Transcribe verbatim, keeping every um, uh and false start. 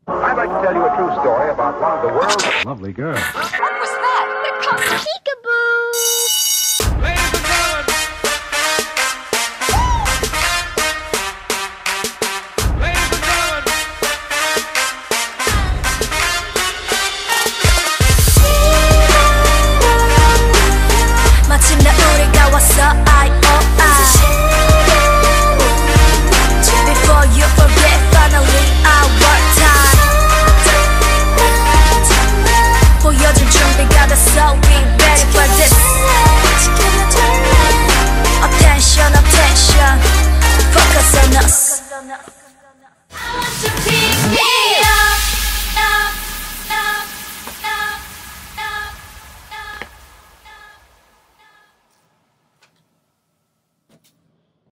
I'd like to tell you a true story about one of the world's lovely girls. What was that? They're called peekaboo. Ladies and gentlemen. Ladies and gentlemen. 마침내 우리가 왔어 I O I. Before you forget, finally our time. 보여줄 준비가 됐어, we ready for this. Attention, attention, focus on us.